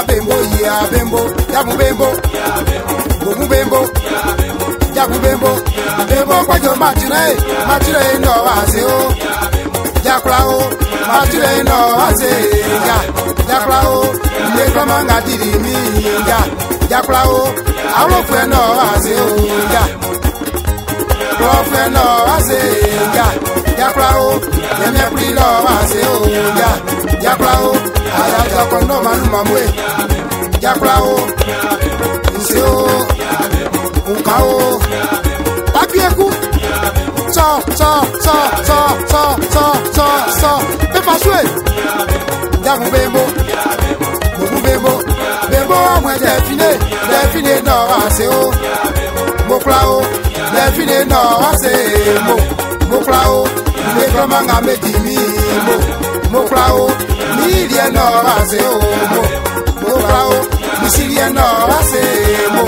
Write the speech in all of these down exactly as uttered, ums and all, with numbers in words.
bembo ya bembo jabu bembo bomu bembo jabu bembo bembo kwajo matire matire no ase o jakra o matire no ase ja jakra o le kama ngadiri mi ja jakra o awo fe no ase o ja profe no ase ja jakra o yeme pri no ase o ja jakra o aya jakra no manu mamwe jakra o nse o unka o papieku so so so so so so so so pe pasue jabu bembo bomu bembo bembo amwe define define no ase o mo kra o define no ase mo mo kra o me kama nga meti mi mo mo kra o mi rie no ase o mo mo kra o mi sirie no ase mo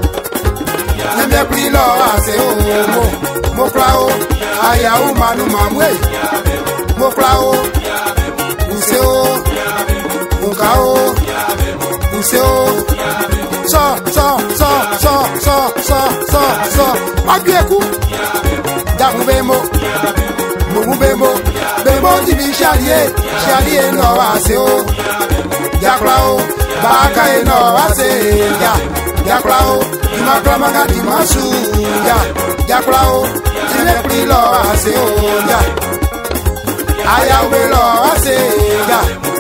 neme pri no ase o mo mo kra o aya o manu mamwe mo kra o use o unka o use o so so so so so so so so agbeku jabu bembo bomu bembo bembo dibi sharie sharie no ase o jakra o baka e no ase ja jakra o imakra manga dimasu ja jakra o tine pri lo ase o ja aya we lo ase ja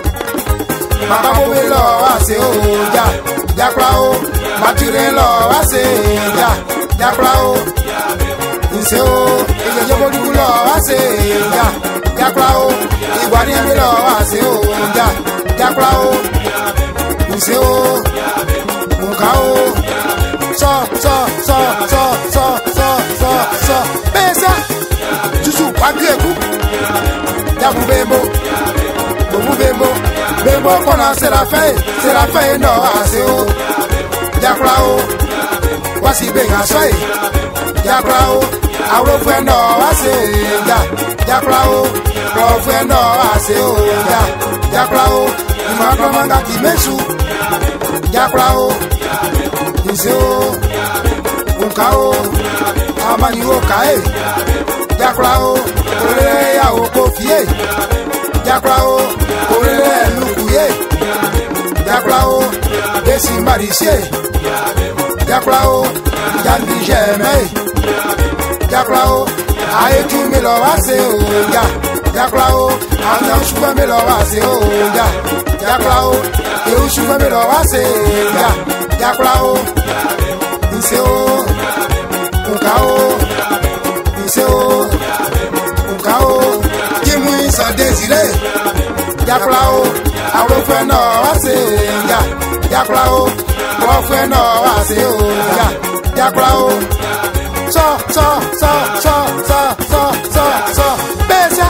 baba we lo ase o ja jakra o matire lo ase ja jakra o nse o ejeje bolu lo ase ja jakra o igwari mi lo ase o ja jakra o nse o unka o so so so so so so so so pesa jusu agbeku jabu bembo bomu bembo bembo kona serafe serafe no ase o jakra o wasi benga soe jakra o awo fe no ase ja jakra o pro fe no ase o ja jakra o ma kama ngati mesu jakra o nse o unka o amani o kae jakra o ore ya o kofie jakra o ore lukuye jakra o desi marisie jakra o jandi jeme jakra o aye tu me lo ase o ja jakra o anya suba me lo ase o ja jakra o e o suba me lo ase ja jakra o nse o unka o nse o unka o kimu isa desire jakra o awo fe no ase ja jakra o pro fe no ase o ja jakra o so so so so so so so so besa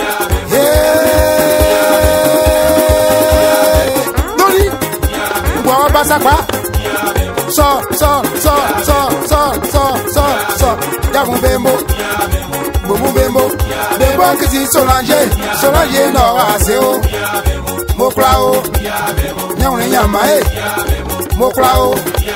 hey dori gbo basa pa so so so so so so so so jabu bembo bomu bembo bembo kiti solange solange no ase o mo kra o nyawre nyama e mo kra o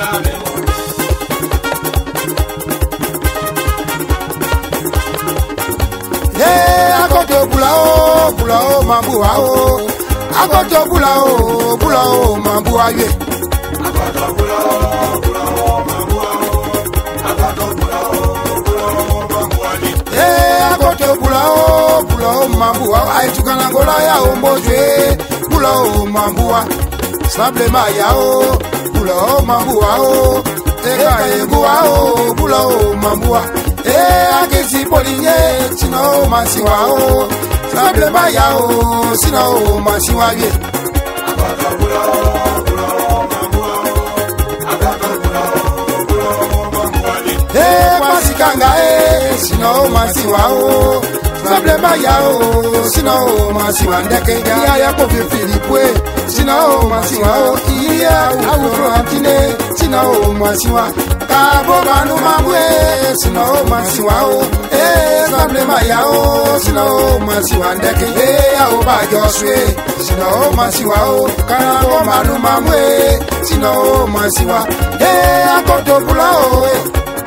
agojo bulao bulao mambu ao agojo bulao bulao mambu aye agojo bulao bulao mambu ao agojo bulao bulao mambu aye eh agojo bulao bulao mambu ao ai tukana ngola ya ombojwe bulao mambu a sable maya o bulao mambu ao eka egu ao bulao mambu a eh akisi polinye sino masiwa o sable maya o sino masiwa ye agojo bulao bulao mambu ao agojo bulao bulao mambu aye eh pasikanga eh sino masiwa o sable maya o sino masiwa ndeke ya ya ko filipwe sino masiwa o iya awufro antine sino masiwa kabo banu mabwe sino masiwa o eh sable mayao sino masiwa ndeke e au ba joswe sino masiwa o karabo manu mamwe sino masiwa e akoto bulao e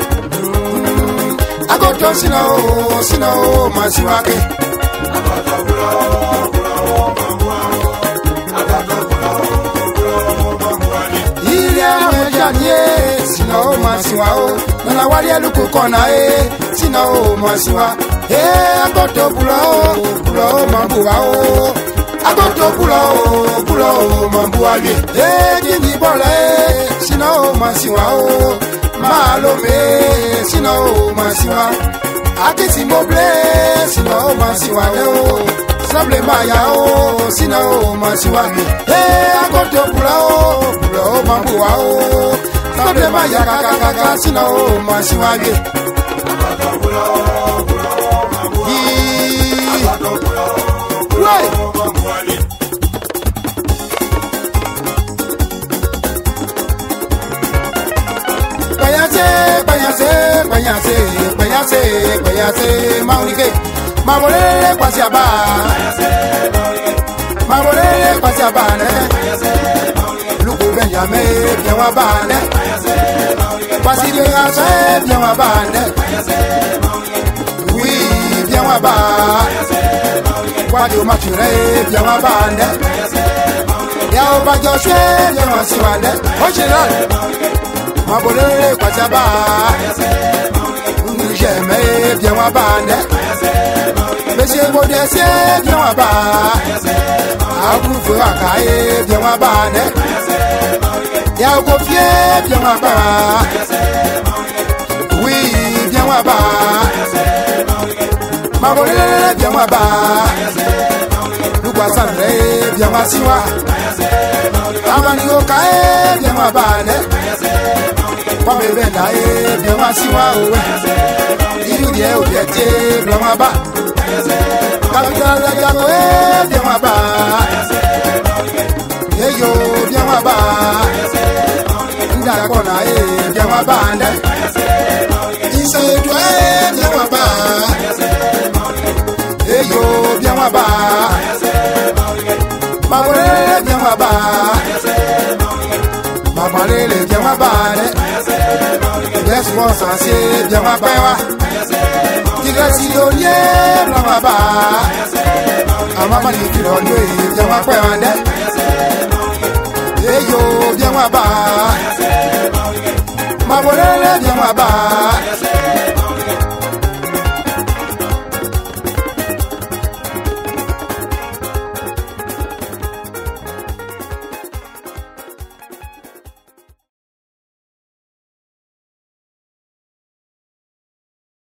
akoto sino sino masiwa ke akoto bulao bulao mamwa akoto bulao bulao mamwa ile amejanye sino masiwa o na wali luku kona e sino masiwa e akoto bulao bulao mamwa o akoto bulao bulao mamwa ye e jinji bole sino masiwa o malome sino masiwa akisi moble sino masiwa o sable maya o sino masiwa e akoto bulao bulao mamwa o sable maya kakaka sino masiwa ye akoto bulao bulao mamwa akoto bulao bulao mamwa Bayase, bayase, bayase, bayase, maunike, mabolele kwa siaba. Bayase, maunike, mabolele kwa siaba ne. Bayase, maunike, luku Benjamin bien wa bande. Bayase, maunike, kwa siye ase bien wa bande. Bayase, maunike, oui bien wa ba. Bayase, maunike, kwa dio mature bien wa bande. Bayase, maunike, yao ba Joshua bien wa siwande. Ochiral. Mabolele kwa siaba. J'aime bien ma bande. Monsieur Modeste bien ma bande. Agoufou akaye bien ma bande. Yao Gofier bien ma bande. Oui bien ma bande. Mabolele bien ma bande. Lugwa Sandre bien ma siwa. Amani okaye bien ma bande. Kwa bebenda e bien ma siwa owe. Iru die obiete bien ma ba. Kapita la jago e bien ma ba. Eyo bien ma ba. Ndara kona e bien ma bande. Isa edo e bien ma ba. Eyo bien ma ba. Mabore bien ma ba. Mabalele bien ma ba. Yes, was I say, Jama Pewa. Tigasidonye, Blamaba. Amama Nikidonye, Jama Pewa. Eyo, Jama Ba. Mabolele, Jama Ba.